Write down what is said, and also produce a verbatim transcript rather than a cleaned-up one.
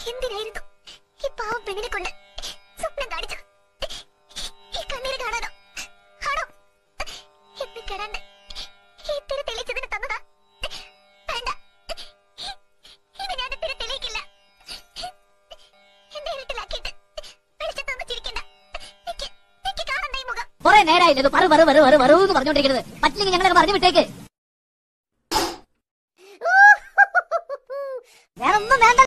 എന്തിനായിരുന്നു ഈ പാവം പെണ്ണിനെ കൊണ്ട് സ്വപ്നം കാണിച്ചത്? ഈ കണ്ണീര് കാണാനോ? ആണോ? എന്ന് കരാണ്ട് ഈ തിര തെളിയിച്ചതിന് തന്നതാ? വേണ്ട, ഇത് ഞാൻ തിര തെളിയിക്കില്ല. എന്നെ ഇരുട്ടിലാക്കിയിട്ട് വെളിച്ചത്തൊന്ന് ചിരിക്കണ്ട. എനിക്ക് എനിക്ക് കാണണ്ട ഈ മുഖം. കുറെ നേരായില്ലേ പറു പറു പറു പറു പറു എന്ന് പറഞ്ഞോണ്ടിരിക്കുന്നത്? പറ്റില്ലെങ്കിൽ ഞങ്ങളൊക്കെ പറഞ്ഞു വിട്ടേക്ക്. വേറൊന്നും വേണ്ട.